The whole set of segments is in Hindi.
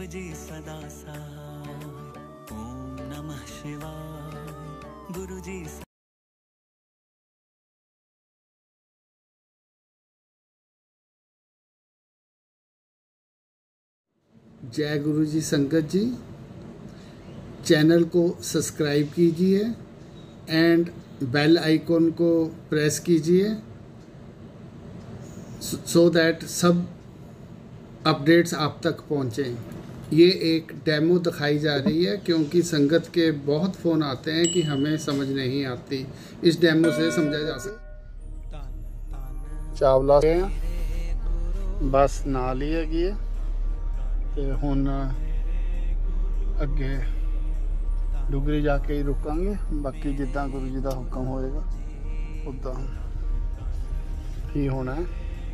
जी सदा सहाय, ओम नमः शिवाय। गुरु जी जय गुरु जी। संगत जी, चैनल को सब्सक्राइब कीजिए एंड बेल आइकॉन को प्रेस कीजिए सो दैट सब अपडेट्स आप तक पहुँचें। ये एक डेमो दिखाई जा रही है क्योंकि संगत के बहुत फ़ोन आते हैं कि हमें समझ नहीं आती। इस डेमो से समझा जा सकता। चावला बस नाल ही हैगी है ते हुण अगे डुगरी जाके ही रुकांगे। बाकी जिद्दां गुरु जी का हुक्म होएगा उदा ही होना है।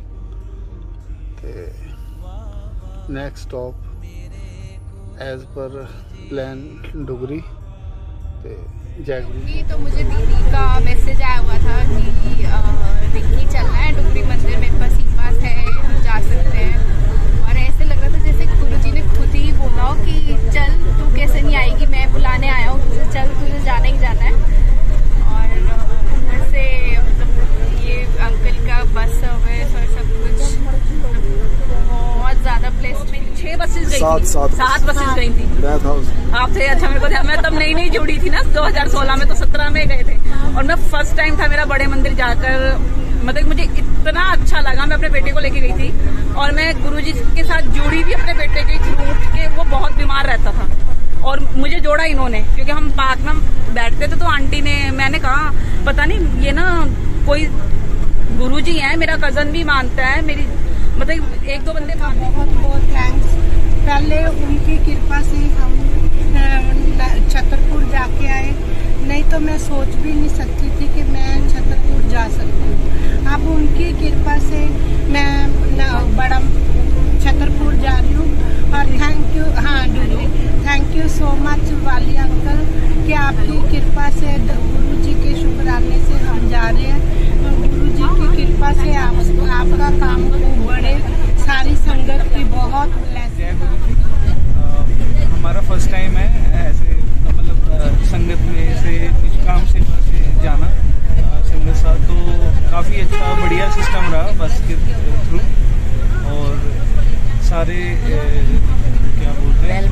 ते next stop as per plan Dugri. ते जय गुरु जी। तो मुझे दीदी का मैसेज आया हुआ था कि रिक्की चलना है डुगरी मंदिर, मेरे पास ई पास है, हम जा सकते हैं। और ऐसे लग रहा था जैसे गुरुजी ने खुद ही बोला हो कि चल, तू कैसे नहीं आएगी, मैं बुलाने आया हूँ तुझे, चल तुझे जाना ही जाना है। और ऊपर से मतलब ये अंकल का बस सर्विस और सब कुछ बहुत ज्यादा प्लेसमेंट। 6 बसेस गई थी, 7 बसेस गई थी। आप थे अच्छा, मेरे को मैं तब नई जुड़ी थी ना 2016 में, तो 17 में गए थे। और मैं फर्स्ट टाइम था मेरा बड़े मंदिर जाकर, मतलब मुझे इतना अच्छा लगा। मैं अपने बेटे को लेके गई थी और मैं गुरुजी के साथ जुड़ी भी अपने बेटे के थ्रू के। वो बहुत बीमार रहता था और मुझे जोड़ा इन्होंने, क्योंकि हम पार्क में बैठते थे तो आंटी ने, मैंने कहा पता नहीं ये ना कोई गुरुजी है, मेरा कजन भी मानता है, मेरी मतलब 1-2 बंदे। बहुत बहुत थैंक्स। पहले उनकी कृपा से हम छतरपुर जाके आए, नहीं तो मैं सोच भी नहीं सकती थी कि मैं छतरपुर जा सकती हूँ। अब उनकी कृपा से मैं बड़ा छतरपुर जा रही हूँ। और थैंक यू, हाँ Dugri, thank you so much वाली अंकल कि आपकी कृपा से गुरु जी के शुक्राने से हम जा रहे हैं। गुरु जी की कृपा से आपका काम खूब बढ़े, सारी संगत की बहुत ब्लेसिंग। हमारा फर्स्ट टाइम है ऐसे, मतलब संगत में से कुछ काम से जाना संगत साथ, तो काफ़ी अच्छा बढ़िया सिस्टम रहा बस के थ्रू। और सारे क्या बोलते हैं,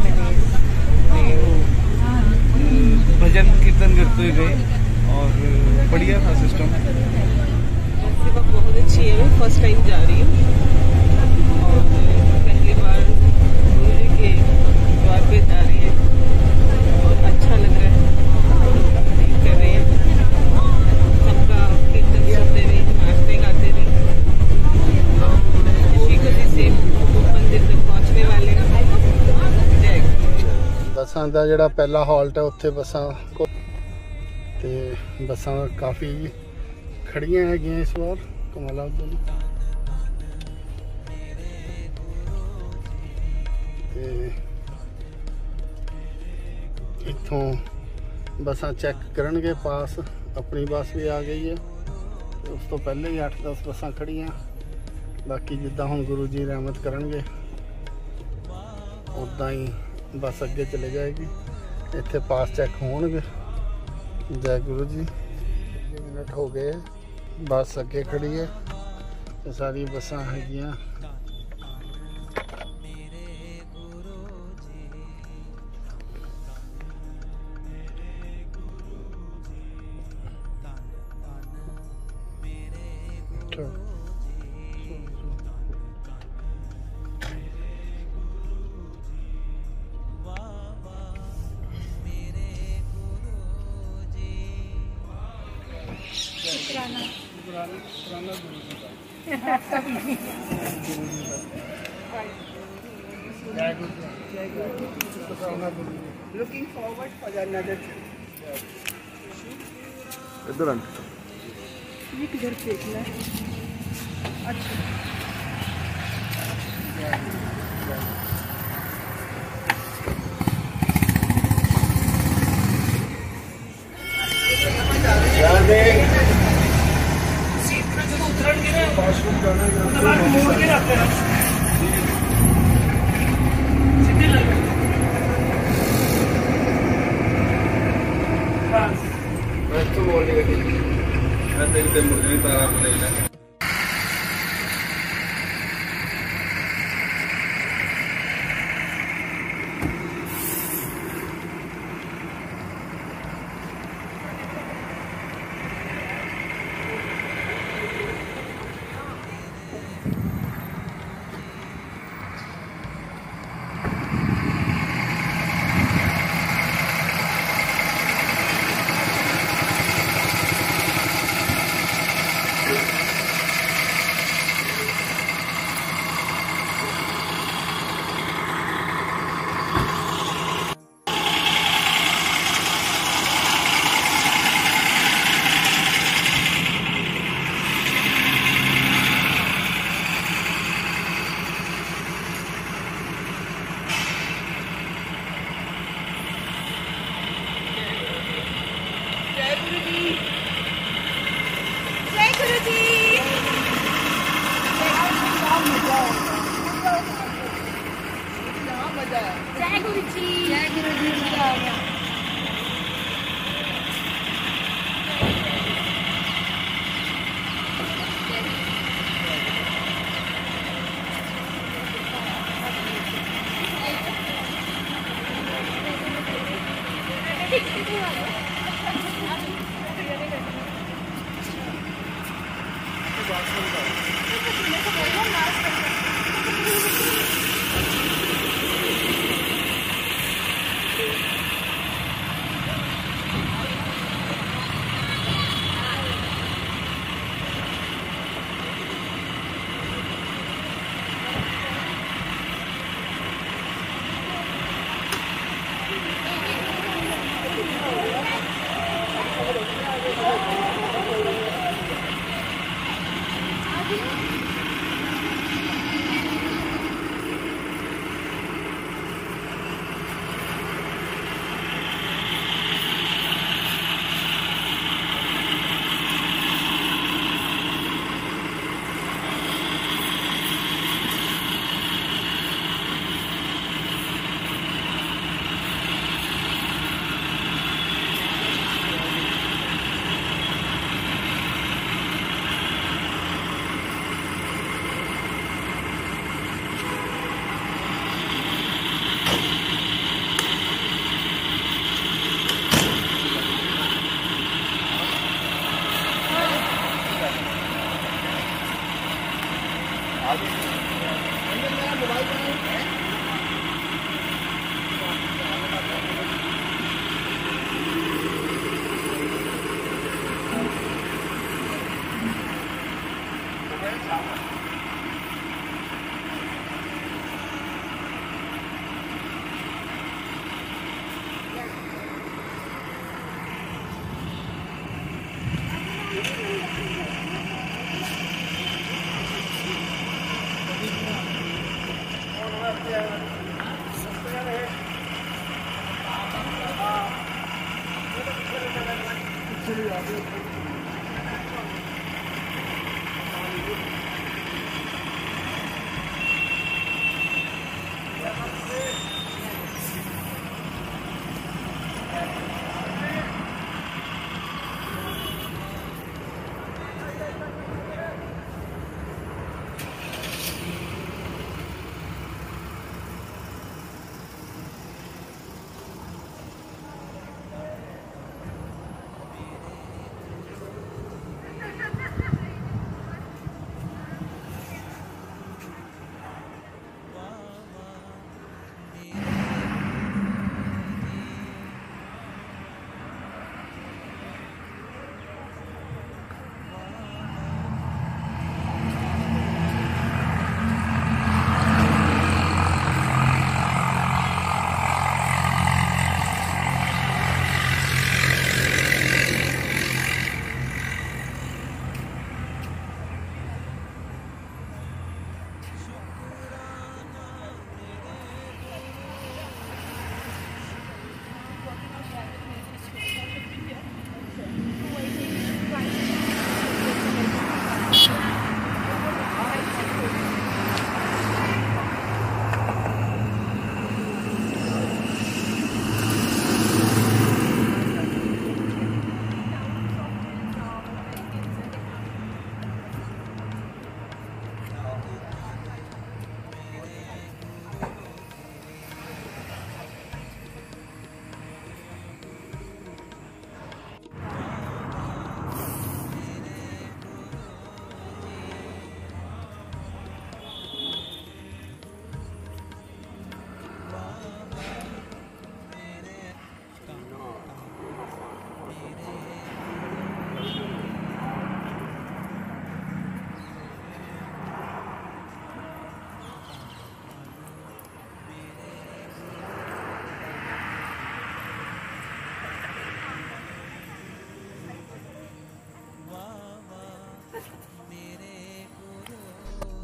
भजन कीर्तन करते हुए गए और बढ़िया था सिस्टम। सेवा बहुत अच्छी है। मैं फर्स्ट टाइम जा रही हूँ और पहली बार गुरु जी के द्वार पे जा रही है और अच्छा लग रहा है। कर रहे हैं सबका कीर्तन सुनते हुए, नाचते गाते हुए इसी खुशी से मंदिर तक पहुँचने वाले हैं। बसां दा जिहड़ा पहला हॉल्ट है उत्थे बसां को ते बसां काफ़ी खड़ियां हैगियां इस बार कमाला उधर। इत्थों बसां चैक करनगे पास। अपनी बस भी आ गई है, उस तो पहले ही 8-10 बसां खड़ियां। बाकी जिद्दां हुण गुरु जी रहमत करनगे उदां ही बस अगे चले जाएगी। इत्थे पास चैक होणगे। जय गुरु जी। 20 मिनट हो गए, बस अगे खड़ी है, सारी बसां हैगियां। Looking forward for another trip. इधर ये किधर फेंकना है? अच्छा मोड़ के रखते हैं सीधे लग जय गुरु जी। जय गुरु जी।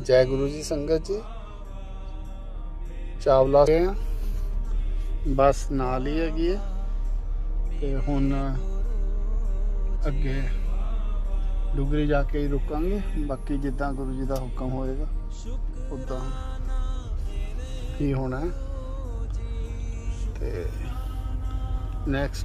जय गुरु जी संगत जी। चावला बस नाल ही हैगी है ते हुण अगे डुगरी जाके ही रुकांगे। बाकी जिद्दां गुरु जी का हुक्म होएगा उदां ही होना है। ते next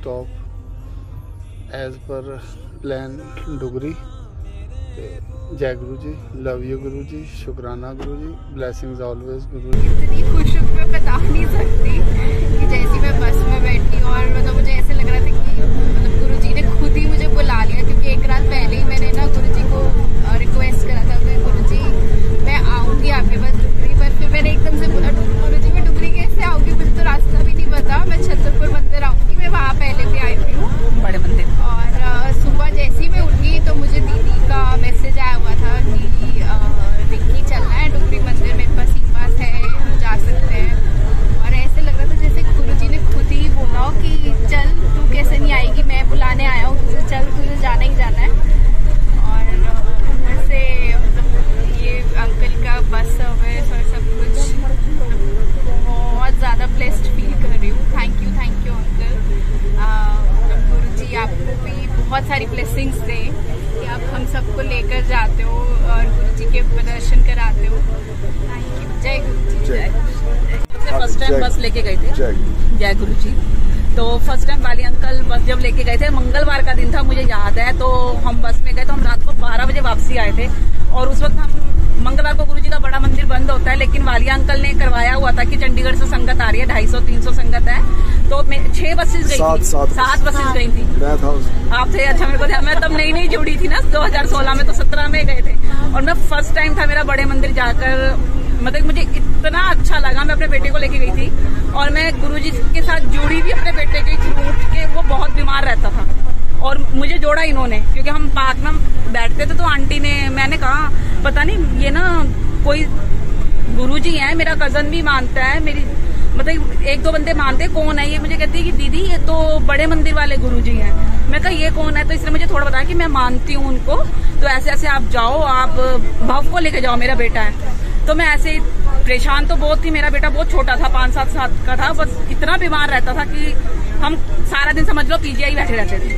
stop as per plan Dugri. ते जय गुरु जी, लव यू गुरु जी, शुक्राना गुरु जी, ब्लेसिंग्स ऑलवेज गुरु जी। इतनी खुश हूँ मैं बता नहीं सकती कि जैसे मैं बस में बैठी और मतलब मुझे ऐसे लग रहा था कि मतलब गुरु जी ने खुद ही मुझे बुला लिया, क्योंकि एक रात पहले ही मैंने ना गुरु जी को रिक्वेस्ट करा था कि गुरु जी मैं आऊँगी आपके पास डुगरी पर। फिर मैंने एकदम से बोला गुरु जी मैं डुगरी कैसे आऊँगी, मुझे तो रास्ता भी नहीं पता, मैं छतरपुर मंदिर आऊँगी। मैं वहाँ पहले भी आई हुई हूँ बड़े मंदिर। और सुबह जैसे ही मैं उठी तो मुझे दीदी का मैसेज आया हुआ था कि रिक्की चलना है डुगरी मंदिर, मेरे पास ई पास है, हम जा सकते हैं। और ऐसे लग रहा था जैसे गुरु जी ने खुद ही बोला हो कि चल तू कैसे नहीं आएगी, मैं बुलाने आया हूँ तुझे, चल तुझे जाना ही जाना है। और वैसे ये अंकल का बस सर्विस और सब कुछ बहुत ज़्यादा ब्लेस्ड फील कर रही हूँ। Thank you uncle. Guru ji आपको भी बहुत सारी ब्लेसिंग्स दें कि आप हम सबको लेकर जाते हो और गुरु जी के प्रदर्शन कराते हो। Thank you. जय गुरु जी। जय। फर्स्ट टाइम बस लेके गए थे। जय गुरु जी। तो फर्स्ट टाइम वाली अंकल बस जब लेके गए थे, मंगलवार का दिन था मुझे याद है, तो हम बस में गए तो हम रात को 12 बजे वापसी आए थे। और उस वक्त हम मंगलवार को गुरु जी का बड़ा मंदिर बंद होता है, लेकिन वालिया अंकल ने करवाया हुआ था कि चंडीगढ़ से संगत आ रही है, 250-300 संगत है। तो 6 बसेस गई थी, 7 बसेस गई थी। आप थे? अच्छा, मेरे को मैं तब नई जुड़ी थी ना 2016 में, तो 17 में गए थे। और मैं फर्स्ट टाइम था मेरा बड़े मंदिर जाकर, मतलब मुझे इतना अच्छा लगा। मैं अपने बेटे को लेके गई थी और मैं गुरुजी के साथ जुड़ी भी अपने बेटे के थ्रू के। वो बहुत बीमार रहता था और मुझे जोड़ा इन्होंने, क्योंकि हम पार्क में बैठते थे तो आंटी ने, मैंने कहा पता नहीं ये ना कोई गुरुजी है, मेरा कजन भी मानता है, मेरी मतलब 1-2 बंदे मानते, कौन है ये? मुझे कहती है कि दीदी ये तो बड़े मंदिर वाले गुरुजी हैं। मैं कहा ये कौन है? तो इसने मुझे थोड़ा बताया कि मैं मानती हूँ उनको, तो ऐसे ऐसे आप जाओ, आप भव को लेके जाओ, मेरा बेटा है। तो मैं ऐसे परेशान तो बहुत थी, मेरा बेटा बहुत छोटा था, 5-7 साल का था, बस इतना बीमार रहता था कि हम सारा दिन समझ लो पीजीआई बैठे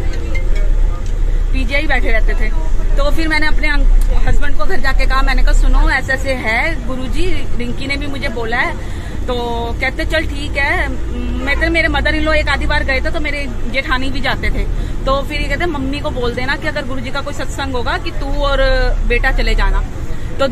रहते थे। तो फिर मैंने अपने हस्बैंड को घर जाके कहा, मैंने कहा सुनो ऐसे ऐसे है गुरुजी, रिंकी ने भी मुझे बोला है। तो कहते चल ठीक है। मैं तो मेरे मदर इन लॉ एक आधी बार गए थे, तो मेरे जेठानी भी जाते थे। तो फिर ये कहते मम्मी को बोल देना कि अगर गुरुजी का कोई सत्संग होगा कि तू और बेटा चले जाना। तो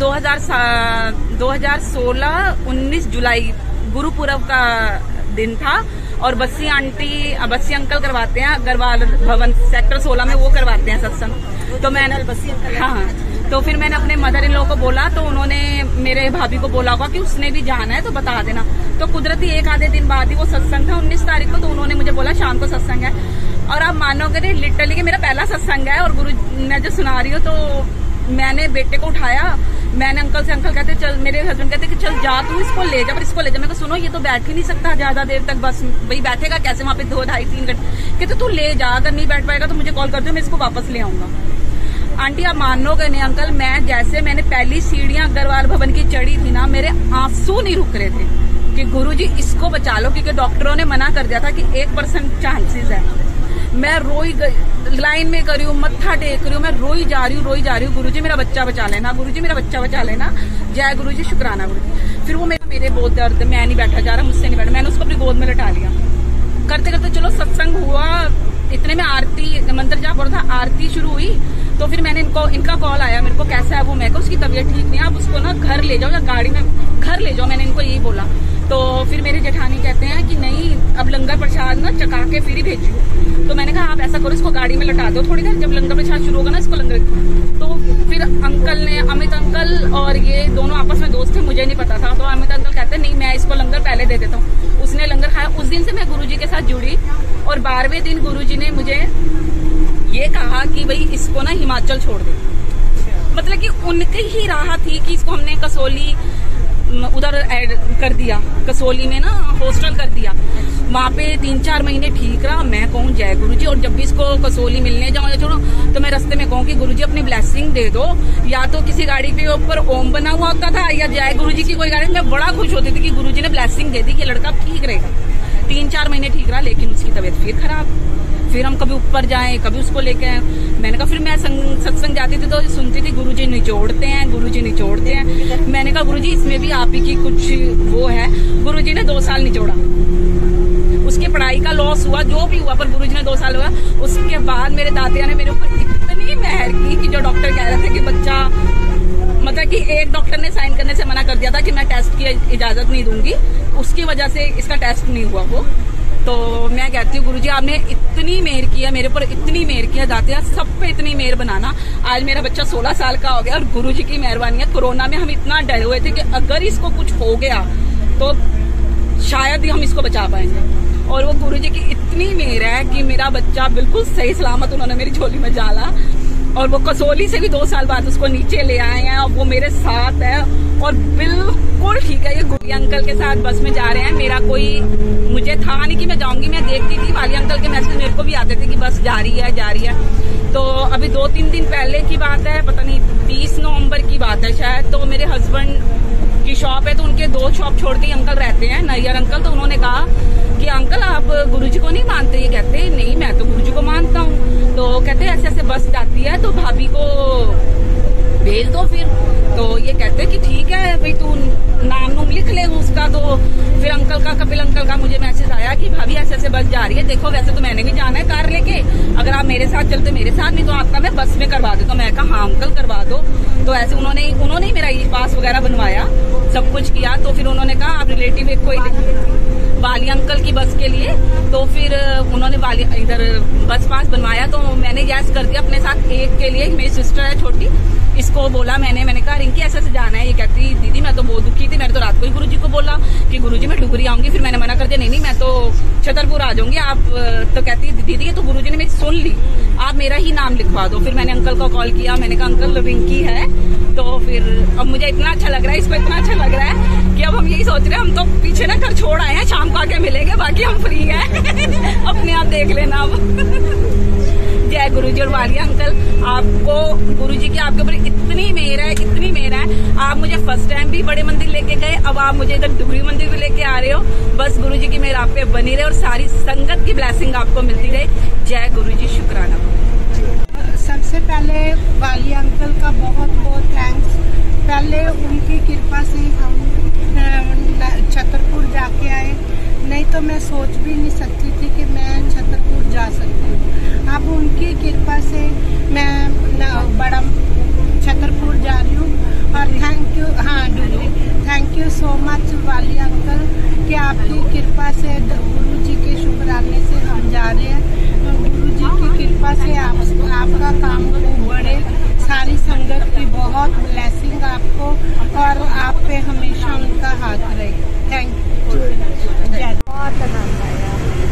2016 19 जुलाई गुरुपुरब का दिन था और बस्सी अंकल करवाते हैं अग्रवाल भवन सेक्टर 16 में, वो करवाते हैं सत्संग। तो मैंने हाँ, तो फिर मैंने अपने मदर इन लॉ को बोला, तो उन्होंने मेरे भाभी को बोला होगा कि उसने भी जाना है तो बता देना। तो कुदरती एक आधे दिन बाद ही वो सत्संग था 19 तारीख को, तो उन्होंने मुझे बोला शाम को सत्संग है। और आप मानोगे नहीं, लिटरली कि मेरा पहला सत्संग है। और गुरु ने जो सुना रही हो, तो मैंने बेटे को उठाया, मैंने अंकल कहते चल, मेरे हस्बैंड कहते कि चल जा तू इसको ले जा, पर इसको ले जा। मैं कहा सुनो ये तो बैठ ही नहीं सकता ज्यादा देर तक, बस वही बैठेगा कैसे वहाँ पे 2-2.5-3 घंटे। कहते तू ले जा, अगर नहीं बैठ पाएगा तो मुझे कॉल कर दो, मैं इसको वापस ले आऊंगा। आंटी आप मानोगे नहीं अंकल, मैंने पहली सीढ़ियां अग्रवाल भवन की चढ़ी थी ना, मेरे आंसू नहीं रुक रहे थे कि गुरुजी इसको बचा लो, क्योंकि डॉक्टरों ने मना कर दिया था कि 1% चांसेस है। मैं रोई लाइन में कर रही हूँ, मत्था टेक रही हूँ, मैं रोई जा रही हूँ, गुरुजी मेरा बच्चा बचा लेना, गुरुजी मेरा बच्चा बचा लेना, जय गुरुजी, शुक्राना गुरुजी। फिर वो मेरे बहुत दर्द, मैं नहीं बैठा जा रहा, मुझसे नहीं बैठा, मैंने उसको अपनी गोद में लटा लिया। करते करते चलो सत्संग हुआ, इतने में आरती मंत्र जाप हो रहा था, आरती शुरू हुई। तो फिर मैंने इनका कॉल आया मेरे को, कैसा है वो? मैं उसकी तबीयत ठीक नहीं है, आप उसको ना घर ले जाओ या गाड़ी में घर ले जाओ, मैंने इनको यही बोला। तो फिर मेरे जेठानी कहते हैं कि नहीं अब लंगर प्रसाद ना चका के फिर ही भेजियो। तो मैंने कहा आप ऐसा करो, इसको गाड़ी में लटा दो थोड़ी देर, जब लंगर प्रसाद शुरू होगा ना इसको लंगर। तो फिर अंकल ने, अमित अंकल और ये दोनों आपस में दोस्त थे, मुझे नहीं पता था। तो अमित अंकल कहते नहीं मैं इसको लंगर पहले दे देता हूँ। उसने लंगर खाया। उस दिन से मैं गुरुजी के साथ जुड़ी और 12वें दिन गुरुजी ने मुझे ये कहा कि भाई इसको ना हिमाचल छोड़ दे। मतलब कि उनकी ही राह थी कि इसको हमने कसोली उधर ऐड कर दिया, कसोली में ना हॉस्टल कर दिया। वहाँ पे 3-4 महीने ठीक रहा। मैं कहूँ जय गुरुजी, और जब भी इसको कसोली मिलने जाऊँ या छोड़ो तो मैं रास्ते में कहूँ कि गुरुजी अपनी ब्लेसिंग दे दो। या तो किसी गाड़ी के ऊपर ओम बना हुआ होता था या जय गुरुजी की कोई गाड़ी, मैं बड़ा खुश होती थी कि गुरुजी ने ब्लेसिंग दे दी कि लड़का ठीक रहेगा। 3-4 महीने ठीक रहा, लेकिन उसकी तबीयत फिर खराब। फिर हम कभी ऊपर जाएं, कभी उसको लेके आए। मैंने कहा, फिर मैं सत्संग जाती थी तो सुनती थी गुरुजी निचोड़ते हैं, गुरुजी निचोड़ते हैं। मैंने कहा गुरुजी इसमें भी आप ही की कुछ वो है। गुरुजी ने 2 साल निचोड़ा, उसकी पढ़ाई का लॉस हुआ, जो भी हुआ, पर गुरुजी ने 2 साल हुआ। उसके बाद मेरे दादिया ने मेरे ऊपर इतनी मेहर की कि जो डॉक्टर कह रहे थे कि बच्चा, मतलब कि एक डॉक्टर ने साइन करने से मना कर दिया था कि मैं टेस्ट की इजाजत नहीं दूंगी, उसकी वजह से इसका टेस्ट नहीं हुआ वो। तो मैं कहती हूँ गुरुजी आपने इतनी मेहर किया मेरे ऊपर, इतनी मेहर किया, दातिया सब पे इतनी मेहर बनाना। आज मेरा बच्चा 16 साल का हो गया और गुरुजी की मेहरबानी है। कोरोना में हम इतना डरे हुए थे कि अगर इसको कुछ हो गया तो शायद ही हम इसको बचा पाएंगे, और वो गुरुजी की इतनी मेहर है कि मेरा बच्चा बिल्कुल सही सलामत उन्होंने मेरी झोली में डाला। और वो कसोली से भी 2 साल बाद उसको नीचे ले आए हैं और वो मेरे साथ है और बिल्कुल ठीक है। ये गुरुजी अंकल के साथ बस में जा रहे हैं। मेरा कोई, मुझे था नहीं कि मैं जाऊंगी, मैं देखती थी वाली अंकल के मैसेज मेरे को भी आते थे कि बस जा रही है जा रही है। तो अभी 2-3 दिन पहले की बात है, पता नहीं 30 नवंबर की बात है शायद, तो मेरे हस्बैंड की शॉप है तो उनके 2 शॉप छोड़ के अंकल रहते हैं, नैयर अंकल। तो उन्होंने कहा कि अंकल आप गुरुजी को नहीं मानते? ये कहते नहीं मैं तो गुरुजी को मानता हूँ। तो कहते ऐसे ऐसे बस जाती है तो भाभी को भेज दो फिर। तो ये कहते कि ठीक है भाई तू नाम लिख ले उसका। तो फिर अंकल का, कपिल अंकल का मुझे मैसेज आया कि भाभी ऐसे ऐसे बस जा रही है, देखो वैसे तो मैंने भी जाना है कार लेके, अगर आप मेरे साथ चलते मेरे साथ, नहीं तो आपका मैं बस में करवा दे। तो मैं कहा हाँ अंकल करवा दो। तो ऐसे उन्होंने ही मेरा ई पास वगैरह बनवाया, सब कुछ किया। तो फिर उन्होंने कहा आप रिलेटिव एक कोई वाली अंकल की बस के लिए, तो फिर उन्होंने वाली इधर बस पास बनवाया। तो मैंने यस कर दिया अपने साथ एक के लिए, मेरी सिस्टर है छोटी, इसको बोला मैंने कहा रिंकी ऐसे से जाना है। ये कहती दीदी मैं तो बहुत दुखी थी, मैंने तो रात को ही गुरुजी को बोला कि गुरुजी मैं डुगरी आऊंगी। फिर मैंने मना कर दिया, नहीं मैं तो छतरपुर आ जाऊंगी आप। तो कहती दीदी ये तो गुरुजी ने मेरी सुन ली, आप मेरा ही नाम लिखवा दो। फिर मैंने अंकल को कॉल किया, मैंने कहा अंकल रिंकी है। तो फिर अब मुझे इतना अच्छा लग रहा है, इसको इतना अच्छा लग रहा है कि अब हम यही सोच रहे हैं, हम तो पीछे ना घर छोड़ आए हैं, शाम को आके मिलेंगे, बाकी हम फ्री हैं अपने आप देख लेना अब। जय गुरुजी। और वाली अंकल आपको गुरुजी की आपके ऊपर इतनी मेहर है, इतनी मेहर है। आप मुझे फर्स्ट टाइम भी बड़े मंदिर लेके गए, अब आप मुझे इधर डुगरी मंदिर भी लेके आ रहे हो। बस गुरुजी की मेहर आप पे बनी रहे और सारी संगत की ब्लेसिंग आपको मिलती रहे। जय गुरुजी, शुक्राना। सबसे पहले वाली अंकल का बहुत बहुत थैंक्स। पहले उनकी कृपा से हम छतरपुर जाके आए, नहीं तो मैं सोच भी नहीं सकती थी कि मैं छतरपुर जा सकती हूँ। अब उनकी कृपा से मैं बड़ा छतरपुर जा रही हूँ। और थैंक यू, हाँ Dugri, thank you so much वाली अंकल कि आपकी कृपा से, गुरुजी के शुक्राने से हम जा रहे हैं। गुरुजी की कृपा से आपका काम खूब बढ़े, सारी संगत की बहुत ब्लेसिंग आपको, और आप पे हमेशा उनका हाथ रहे। Thank you. बहुत आनंद आया।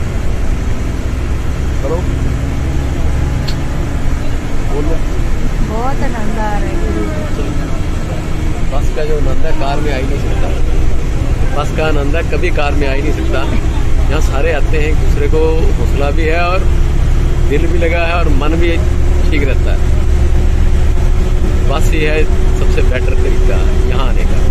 बहुत आनंद आ रहा है गुरुजी के। बस का जो आनंद है कार में आ ही नहीं सकता। बस का आनंद है कभी कार में आ ही नहीं सकता। यहाँ सारे आते हैं, एक दूसरे को हौसला भी है और दिल भी लगा है और मन भी ठीक रहता है। बस ये है सबसे बेटर तरीका यहाँ आने का।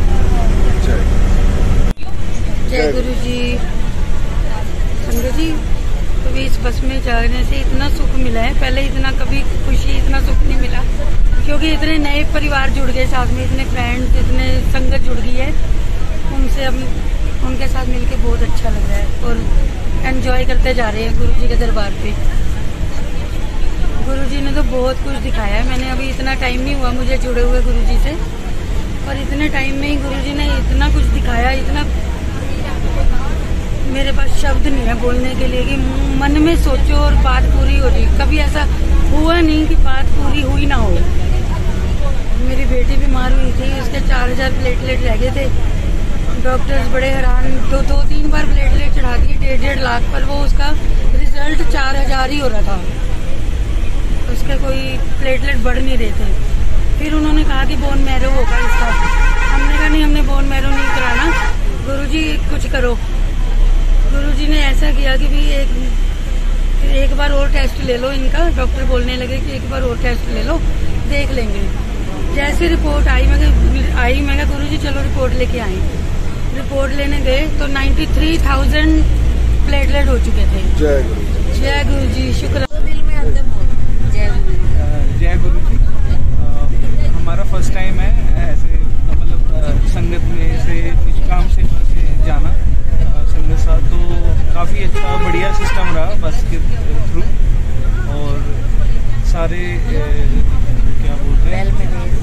जय गुरुजी। संगत जी, कभी इस बस में जाने से इतना सुख मिला है, पहले इतना कभी खुशी, इतना सुख नहीं मिला, क्योंकि इतने नए परिवार जुड़ गए साथ में, इतने फ्रेंड्स, इतने संगत जुड़ गई है। उनसे अब उनके साथ मिलके बहुत अच्छा लग रहा है और एंजॉय करते जा रहे हैं गुरुजी के दरबार पे। गुरुजी ने तो बहुत कुछ दिखाया है। मैंने अभी इतना टाइम नहीं हुआ मुझे जुड़े हुए गुरुजी से, और इतने टाइम में ही गुरुजी ने इतना कुछ दिखाया, इतना मेरे पास शब्द नहीं है बोलने के लिए कि मन में सोचो और बात पूरी हो रही। कभी ऐसा हुआ नहीं कि बात पूरी हुई ना हो। मेरी बेटी बीमार हुई थी, उसके 4000 प्लेटलेट रह गए थे। डॉक्टर्स बड़े हैरान, 2-3 बार प्लेटलेट चढ़ा दिए 1.5 लाख पर, वो उसका रिजल्ट 4000 ही हो रहा था, उसके कोई प्लेटलेट बढ़ नहीं रहे थे। फिर उन्होंने कहा कि बोन मैरो होगा इसका। हमने कहा नहीं, हमने बोन मैरो नहीं कराना, गुरुजी कुछ करो। गुरुजी ने ऐसा किया कि भी एक बार और टेस्ट ले लो इनका। डॉक्टर बोलने लगे कि एक बार और टेस्ट ले लो, देख लेंगे। जैसे रिपोर्ट आई मैं गुरुजी चलो रिपोर्ट लेके आए। रिपोर्ट लेने गए तो 93,000 प्लेटलेट हो चुके थे। जय गुरु जी, शुक्र। जय गुरु जी। हमारा फर्स्ट टाइम है ऐसे मतलब संगत में ऐसे निष्काम सेवा से जाना संगत साथ, तो काफ़ी अच्छा बढ़िया सिस्टम रहा बस के थ्रू। और सारे क्या बोलते हैं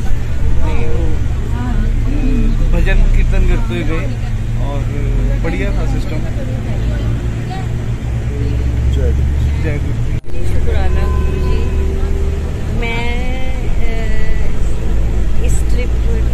भजन कीर्तन करते हुए गए और बढ़िया था सिस्टम। जय गुरु जी। शुक्राना गुरु जी। मैं इस ट्रिप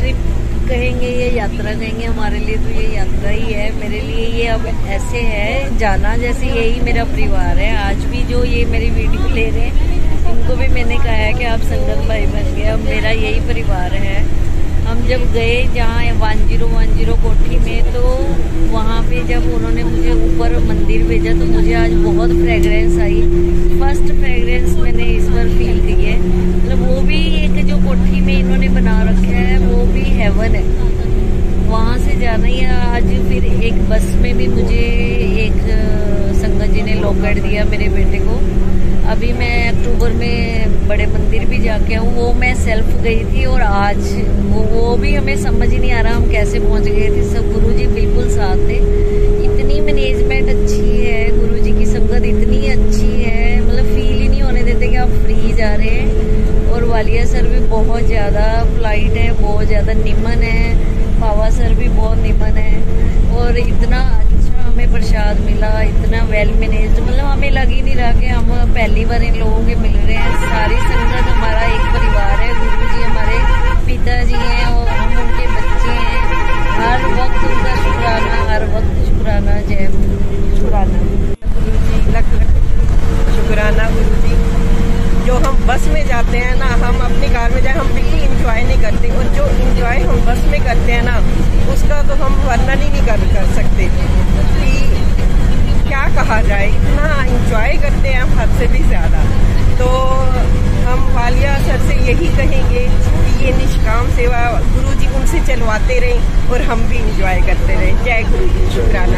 कहेंगे या यात्रा कहेंगे, हमारे लिए तो ये यात्रा ही है। मेरे लिए ये अब ऐसे है जाना जैसे यही मेरा परिवार है। आज भी जो ये मेरी वीडियो ले रहे हैं इनको भी मैंने कहा है कि आप संगत भाई बन गए, अब मेरा यही परिवार है। हम जब गए जहाँ 1010 कोठी में, तो वहाँ पे जब उन्होंने मुझे ऊपर मंदिर भेजा तो मुझे आज बहुत फ्रेगरेंस आई। फर्स्ट फ्रेगरेंस मैंने इस बार फील की है। मतलब वो भी एक जो कोठी में इन्होंने बना रखा है वो भी हेवन है, वहाँ से जाना ही। आज फिर एक बस में भी मुझे एक संगत जी ने लॉकेट दिया मेरे बेटे को। अभी मैं अक्टूबर में बड़े मंदिर भी जाके आऊँ, वो मैं सेल्फ गई थी। और आज वो भी हमें समझ ही नहीं आ रहा हम कैसे पहुँच गए थे। सब गुरुजी बिल्कुल साथ थे। इतनी मैनेजमेंट अच्छी है, गुरुजी की संगत इतनी अच्छी है, मतलब फील ही नहीं होने देते कि आप फ्री जा रहे हैं। और वालिया सर भी बहुत ज़्यादा फ्लाइट है, बहुत ज़्यादा निमन है। पावा सर भी बहुत निमन है। और इतना अच्छा हमें प्रसाद मिला, इतना वेल मैनेज्ड, मतलब हमें लग ही नहीं रहा कि हम पहली बार इन लोगों के मिल रहे हैं। सारी संगत हमारा एक परिवार है। गुरुजी हमारे पिताजी हैं और हम उनके बच्चे हैं। हर वक्त उनका शुक्राना, हर वक्त शुक्राना। जय शुक्राना गुरुजी, लख शुक्राना गुरुजी। जो हम बस में जाते हैं ना, हम अपनी कार में जाए हम बिल्कुल इंजॉय नहीं करते, और जो इंजॉय हम बस में करते हैं ना उसका तो हम वर्णन ही नहीं कर सकते कि क्या कहा जाए। इतना इंजॉय करते हैं हम हद से भी ज़्यादा। तो हम वालिया सर से यही कहेंगे कि ये निष्काम सेवा गुरुजी उनसे चलवाते रहें और हम भी इंजॉय करते रहें। जय गुरु जी, शुक्राना।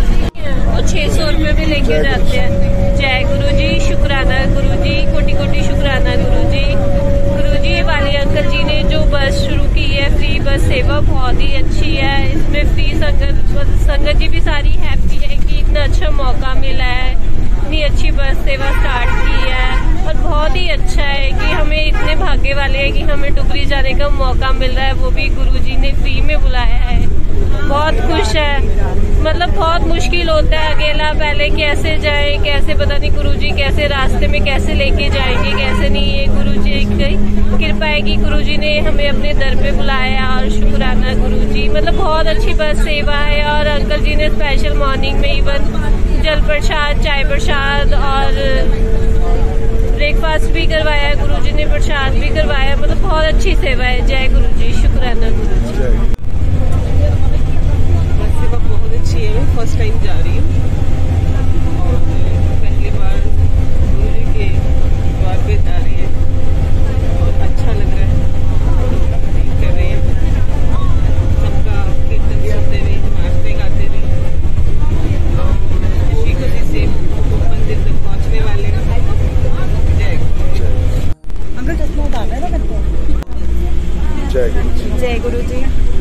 और 600 रुपये भी लेके जाते हैं। जय गुरु जी, शुक्राना गुरु जी, कोटि कोटि शुक्राना गुरु जी। गुरु जी, वाली अंकल जी ने जो बस शुरू की है फ्री बस सेवा, बहुत ही अच्छी है। इसमें फ्री संगत जी भी सारी हैप्पी है कि इतना अच्छा मौका मिला है, इतनी अच्छी बस सेवा स्टार्ट की है। और बहुत ही अच्छा है कि हमें इतने भाग्य वाले हैं कि हमें डुगरी जाने का मौका मिल रहा है, वो भी गुरुजी ने फ्री में बुलाया है। बहुत खुश है। मतलब बहुत मुश्किल होता है अकेला, पहले कैसे जाए, कैसे पता नहीं गुरुजी कैसे रास्ते में कैसे लेके जाएंगे, कैसे नहीं। ये गुरुजी की कृपा है कि गुरुजी ने हमें अपने दर पे बुलाया, और शुक्राना गुरुजी। मतलब बहुत अच्छी बस सेवा है। और अंकल जी ने स्पेशल मॉर्निंग में इवन जल प्रसाद, चाय प्रसाद और ब्रेकफास्ट भी करवाया है। गुरुजी ने प्रसाद भी करवाया। मतलब बहुत अच्छी सेवा है। जय गुरुजी, शुक्राना गुरुजी। बस सेवा बहुत अच्छी है। मैं फर्स्ट टाइम जा रही हूँ और पहली बार गुरुजी के द्वार पे जा रही है और अच्छा लग रहा है। कर रहे हैं सबका कीर्तन सुनते हुए, नाचते गाते हुए खुशी से मंदिर तक पहुँचने वाले हैं। अंकल चश्मा उतार रहे हैं ना। जय गुरु जी।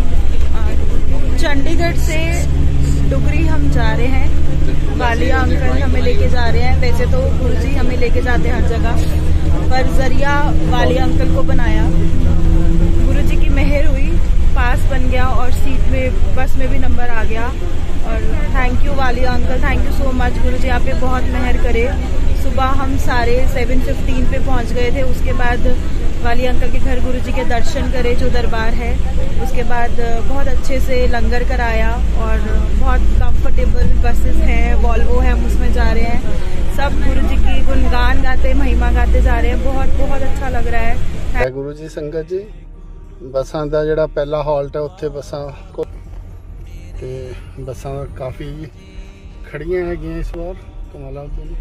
चंडीगढ़ से डुगरी हम जा रहे हैं। वालिया अंकल हमें लेके जा रहे हैं। वैसे तो गुरुजी हमें लेके जाते हैं हर जगह, पर जरिया वालिया अंकल को बनाया। गुरुजी की मेहर हुई, पास बन गया और सीट में बस में भी नंबर आ गया। और thank you Walia uncle, thank you so much. Guruji आप पे बहुत मेहर करे। सुबह हम सारे 7:15 पे पहुंच गए थे। उसके बाद वाली अंकल के घर गुरुजी के दर्शन करे जो दरबार है। उसके बाद बहुत अच्छे से लंगर कराया और बहुत कंफर्टेबल बसेस हैं, वॉल्वो है, हम उसमें जा रहे हैं। सब गुरुजी की गुणगान गाते, महिमा गाते जा रहे हैं। बहुत बहुत अच्छा लग रहा है। गुरुजी संगत जी, बसां दा जिहड़ा पहला हाल्ट है उत्थे बसां को ते बसां काफ़ी खड़ियां है इस बार कमालाउद्दीन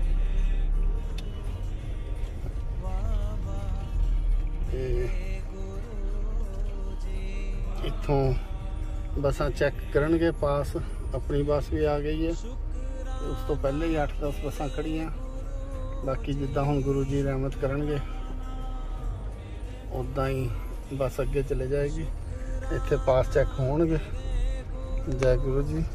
इत्थों बसां चेक करनगे पास। अपनी बस भी आ गई है, उस तो पहले ही 8-10 बसां खड़ियां। बाकी जिद्दां हुण गुरु जी रहमत करनगे उदां ही बस अगे चले जाएगी। इत्थे पास चेक होणगे। जय गुरु जी।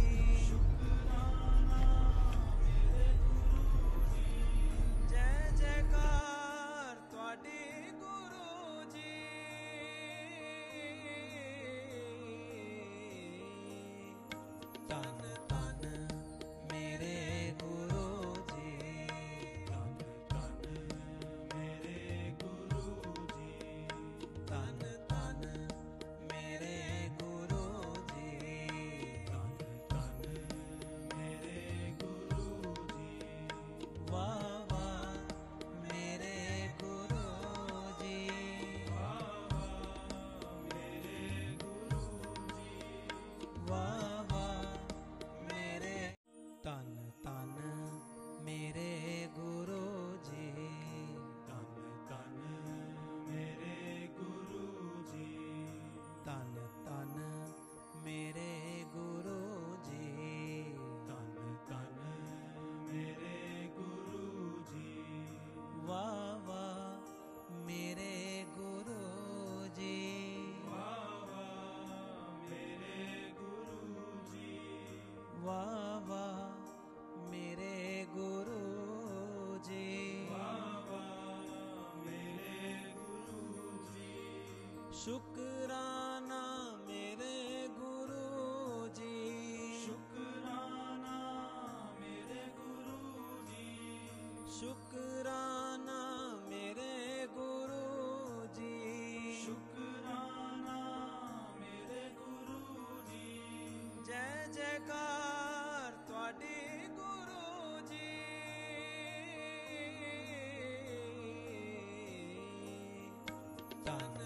शुक्राना मेरे गुरु जी, शुक्राना मेरे गुरु जी, शुक्राना मेरे गुरु जी, शुक्राना मेरे गुरु जी। जय जयकार तुहाडी गुरु जी। तन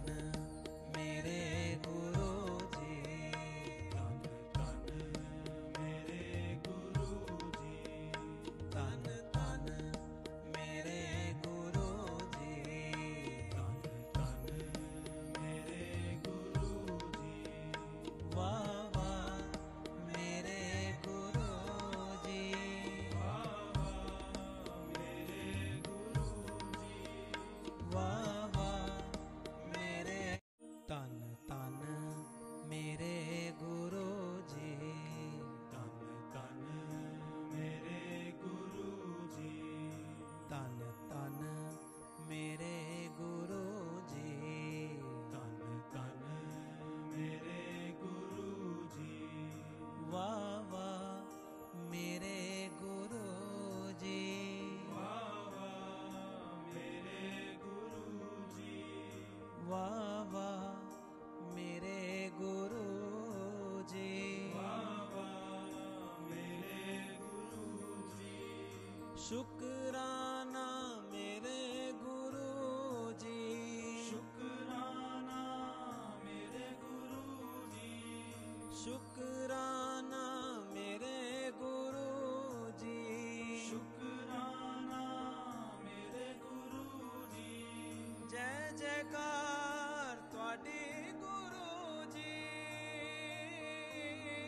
शुक्राना मेरे गुरु जी, शुक्राना मेरे गुरु जी, शुक्राना मेरे गुरु जी, शुक्राना मेरे गुरु जी। जय जयकार तुहाडी गुरु जी।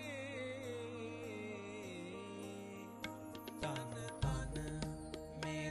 तन तन मेरे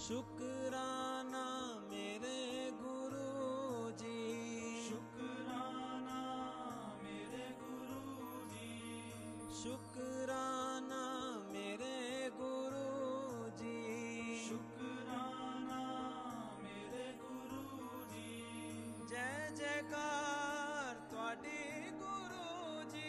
शुक्राना मेरे गुरुजी, शुक्राना मेरे गुरुजी, शुक्राना मेरे गुरुजी, शुक्राना मेरे गुरुजी। जय जयकार तुहाडी गुरुजी।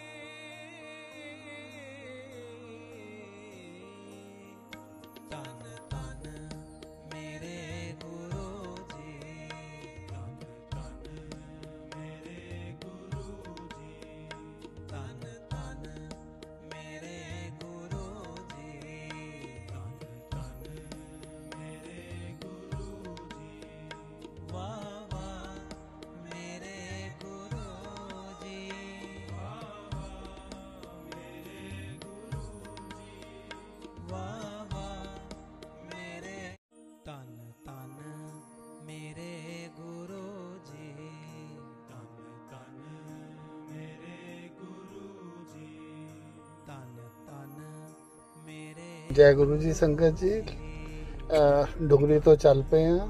तन तन मेरे गुरुजी, तन तन मेरे गुरुजी, तन तन मेरे गुरुजी, तन तन मेरे गुरुजी। वाह वाह मेरे गुरुजी, वाह वाह मेरे गुरुजी, वाह वाह मेरे। तन तन मेरे गुरुजी, तन तन मेरे गुरुजी, तन तन मेरे। जय गुरु जी संगत जी, डुगरी तो चल पे हैं।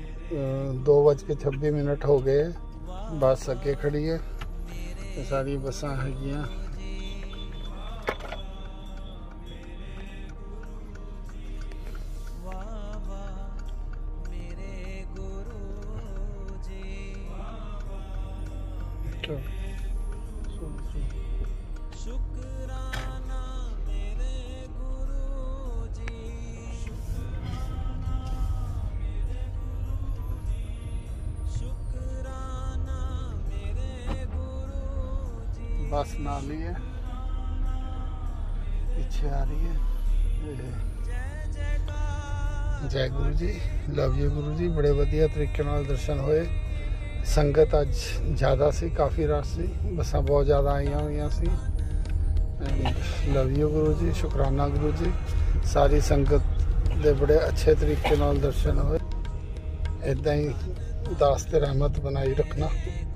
2:26 हो गए। बस अगे खड़ी है, सारी बसां हैगियां। शुक्राना मेरे गुरुजी, शुक्राना मेरे गुरुजी, शुक्राना मेरे गुरुजी। बस नाल ही है, पीछे आ रही है। जय गुरु जी, लव यू गुरु जी। बड़े वधिया तरीके नाल दर्शन होए। संगत अज ज़्यादा सी, काफ़ी रश सी, बसां बहुत ज़्यादा आईयां होईयां सी। लव यू गुरु जी, शुकराना गुरु जी। सारी संगत दे बड़े अच्छे तरीके नाल दर्शन होए। इदां ही दास ते रहमत बनाई रखना।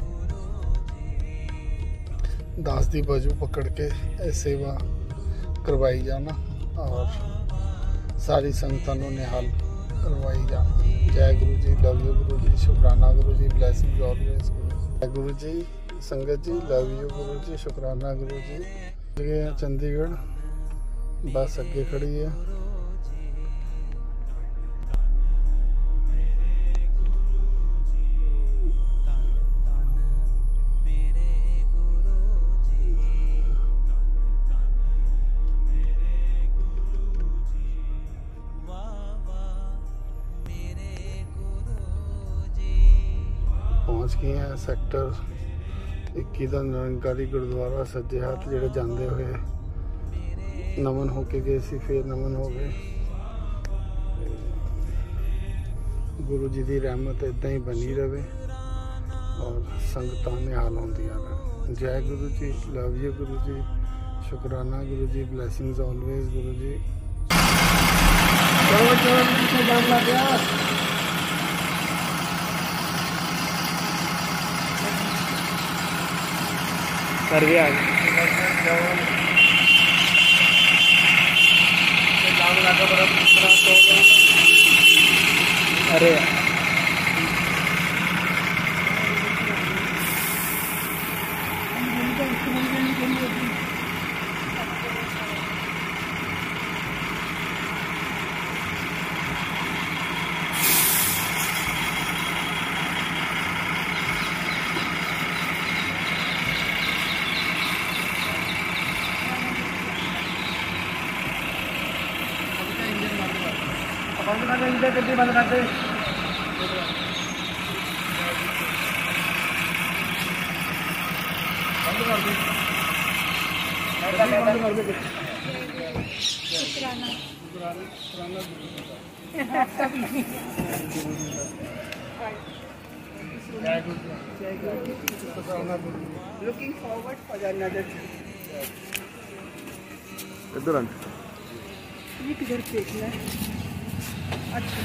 दास दी बाजू पकड़ के सेवा करवाई जाना और सारी संगतां नूं निहाल करवाई जाना। जय गुरु जी, लव यू गुरु जी, शुकराना गुरु जी, ब्लेसिंग ऑलवेज गुरु। जय गुरु जी संगत जी, लव यू गुरु जी, शुकराना गुरु जी। गए हैं चंडीगढ़, बस अगे खड़ी है। पहुंच गए हैं सैक्टर 21 का निरंकारी गुरुद्वारा। सज्जे हाथ जेड़े जाते हुए नमन होके गए सी, फिर नमन हो गए। गुरु जी की रहमत इदां ही बनी रहे और संगतां निहाल होंदियां रहन। जय गुरु जी, लव यू गुरु जी, शुकराना गुरु जी, ब्लेसिंग्स ऑलवेज गुरु जी। कर भी आ गए। अरे गड्डी बंद कर दे। Looking forward for another trip. इधर ये किधर देखना है? अच्छा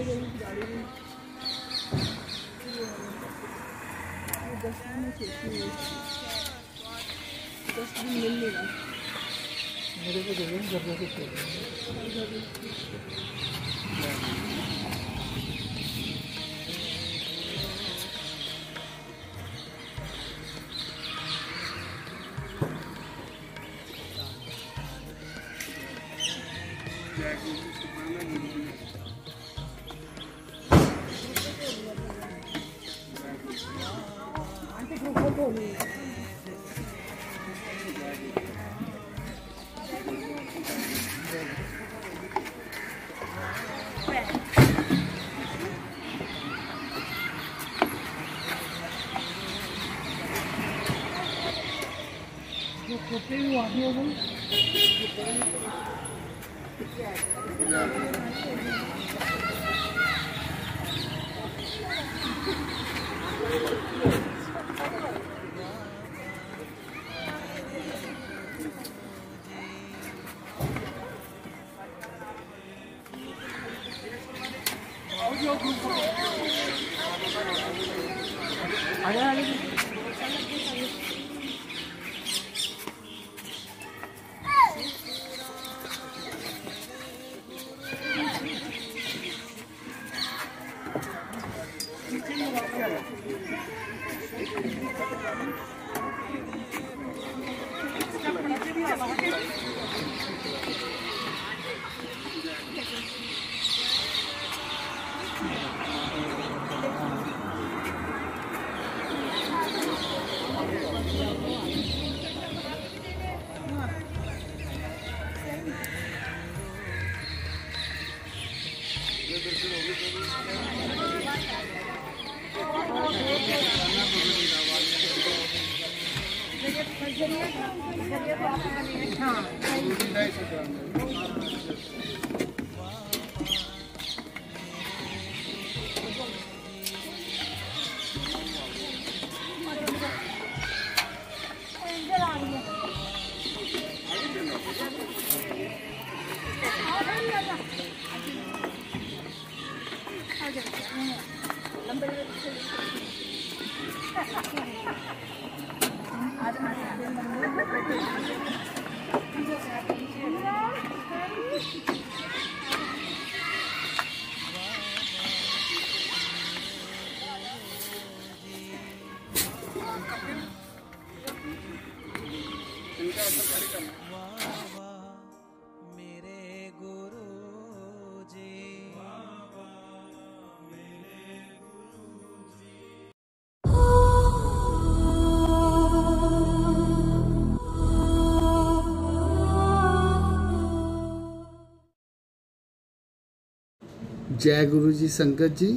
जय गुरु जी संगत जी,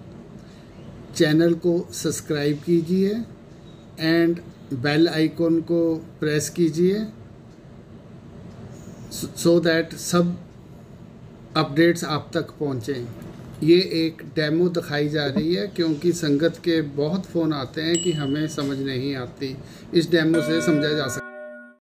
चैनल को सब्सक्राइब कीजिए एंड बेल आइकॉन को प्रेस कीजिए सो दैट सब अपडेट्स आप तक पहुंचें। ये एक डेमो दिखाई जा रही है क्योंकि संगत के बहुत फ़ोन आते हैं कि हमें समझ नहीं आती। इस डेमो से समझा जा सकता है।